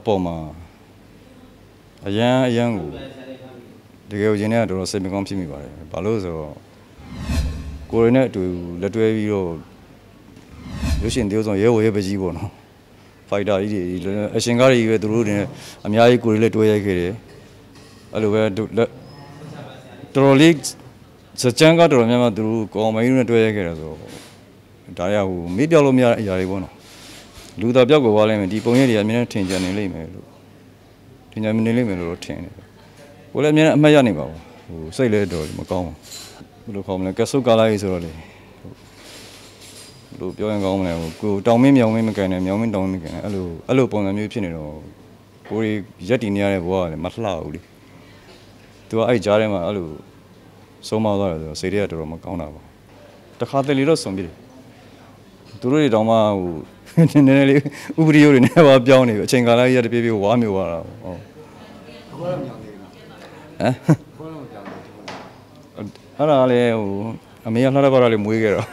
ပေါ်မှာအရန်ကိုတကယ်ကိုရင်းနေတော့စိတ်မကောင်းဖြစ်မိပါတယ်ဘာလို့ဆိုတော့ကိုရင်းနဲ့အတူလက်တွဲပြီးတော့ရုပ်ရှင်တေးဥဆောင်ရဲဝဲပကြီးပေါ့နော်ဖိုက်တာကြီးတွေအရှင်ကားတွေပဲသူတို့တွေအများကြီးကိုရီလည်းတွဲရိုက်ခဲ့တယ်အဲ့လိုပဲတော်လေးစကြမ်းကတော်များများသူတို့ကောင်မကြီးနဲ့တွဲရိုက်ခဲ့တယ်ဆိုတော့ဒါရဟိုမေးပြောက်လို့မရတဲ့အရာတွေပေါ့နော်လူသားပြောက်ကိုွားလိုက်မယ်ဒီပုံရိပ်တွေအများနဲ့ထင်ကြနေလိမ့်မယ်လို့ထင်ကြနေလိမ့်မယ်လို့ထင်တယ်ကိုလည်းအများနဲ့အမှတ်ရနေပါဘူးဟိုစိတ်လည်းတော်မကောင်းဘူးဘယ်လိုခေါ်မလဲကဆုကားလိုက်ဆိုတော့လေလို့ပြောရင်ကောင်းမလဲဟိုကိုတောင်မင်းမြောင်မင်းမကန်နဲ့မြောင်မင်းတောင်မင်းမကန်နဲ့အဲ့လိုပုံစံမျိုးဖြစ်နေတော့ကိုရီရက်တီနေရတဲ့ဘဝကလည်းမလှဘူးလေသူကအဲ့ကြားထဲမှာအဲ့လိုဆုံးမသွားတယ်ဆိုတော့စိတ်တွေကတော်တော်မကောင်းတာပေါ့တခါတလေတော့ဆုံးပြတယ်သူတို့တွေတောင်မှဟိုနည်းနည်းလေးဥပဒေရိုးတွေနဲ့ပါပြောင်းနေပြီအချိန်ကာလကြီးရတပြေးပြေးဝါမျိုးသွားတာပေါ့ဟုတ်အခုတော့မြောင်နေပြီဟမ်အခုတော့မြောင်နေတယ်အဲ့ဒါလည်းဟိုအမေကလှတဲ့ဘာသာလေးမွေးခဲ့တော့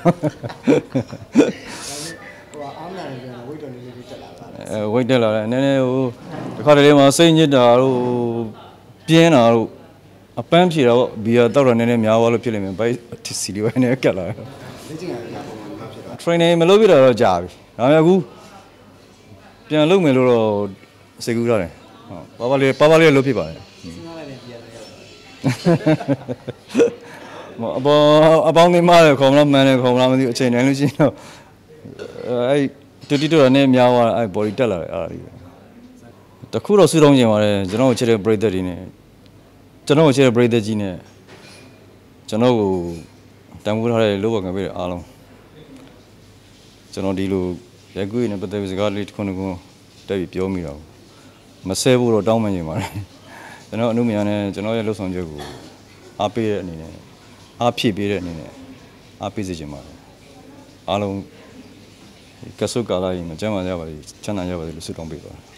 ဟိုအားမနာနေပြန်ဝိတ်တော်နေလေးတက်လာတာဝိတ်တက်လာတယ်နည်းနည်းဟိုတခါတလေမှာစိတ်ညစ်တာတို့ပြင်းတာတို့အပန်းဖြေတာပေါ့ဘီယာတောက်တာနည်းနည်းများသွားလို့ဖြစ်နေမယ်ဘိုက်စီလီဝိုင်းနဲ့ကတ်လာတယ်လက်ကျင်ရတာပုံမှန်ဖြစ်တာ training မလုပ်ပြတာတော့ကြာပြီဒါပေမဲ့အခုပြန်လုပ်မယ်လို့တော့စိတ်ကူးထားတယ်ဟုတ်ပါပါလေးလုပ်ဖြစ်ပါတယ်စဉ်းစားလိုက်ရင်ပြန်ရအပေါင်းနေမှလည်းခေါ်မလားမှန်တယ်ခေါ်မလားမသိဘူးအချိန်တိုင်းလို့ရှိရင်တော့အဲ့တူတီတူတာနဲ့များသွားအဲ့ body တက်လာတယ်အဲ့ဒါတခုတော့ဆူတောင်းကျင်ပါတယ်ကျွန်တော်ကိုချစ်တဲ့ breather တွေနဲ့ကျွန်တော်ကိုချစ်တဲ့ breather ကြီးနဲ့ကျွန်တော်ကိုတန်ဖိုးထားတဲ့လို့ဝငပေးတဲ့အားလုံးကျွန်တော်ဒီလိုရိုက်ကူးရတဲ့ပတ်သက်ပြီးစကားလေးတစ်ခုနှစ်ခုတက်ပြီးပြောမိတာမဆဲဖို့တော့တောင်းပန်နေပါတယ်ကျွန်တော်အမှုမြန်နဲ့ကျွန်တော်ရဲ့လှုပ်ဆောင်ချက်ကိုအားပေးတဲ့အနေနဲ့အားဖြည့်ပေးတဲ့အနေနဲ့အားပေးစေချင်ပါတယ်အားလုံးကဆုကာလာကြီးမှာကျမ်းမာကြပါစေချမ်းသာကြပါစေလို့ဆုတောင်းပေးပါတယ်